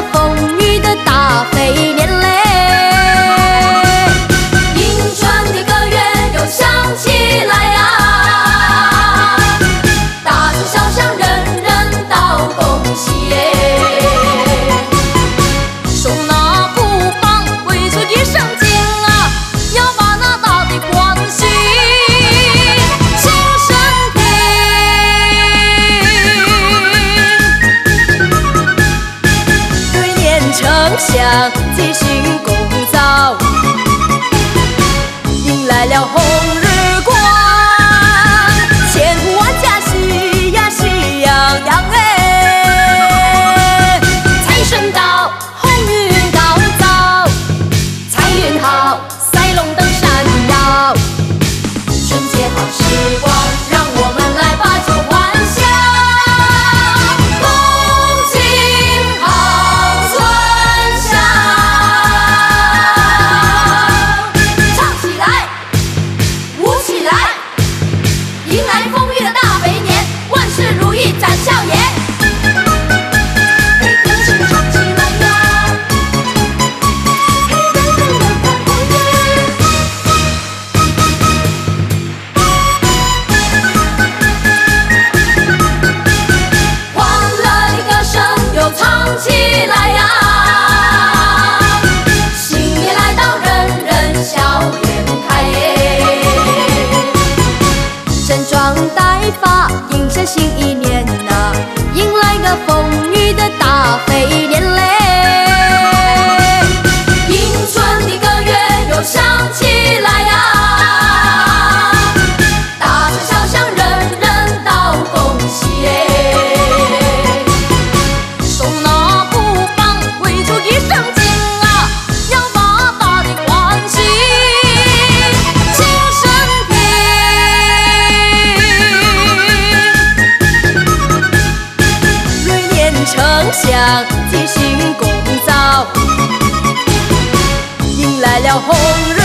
个风雨的大肥年嘞。迎春的歌乐又响起来呀，大街小巷人人道恭喜耶。手拿鼓棒，挥出一声劲啊，要把那大地欢喜庆生听。对联丞相吉星拱灶，迎来了红日光，千户万家喜呀喜洋洋哎。财神到，鸿运高照，财运好，赛龙灯闪耀。春节好时光，让我们来把酒欢笑。恭敬好春香，唱起来，舞起来，迎来风雨的大肥年，万事如意展笑颜。嘿，歌声唱起来呀，嘿，人人人看红叶。欢乐的歌声又唱起来呀，新年来到，人人笑颜开耶。盛装待发，迎向新一年呐，迎来个风雨的大肥年嘞。迎春的歌乐又响起来呀，大街小巷人人道恭喜耶。手拿鼓棒，挥出一声劲啊，要把大地欢喜庆生听。对联丞相吉星拱灶，迎来了红日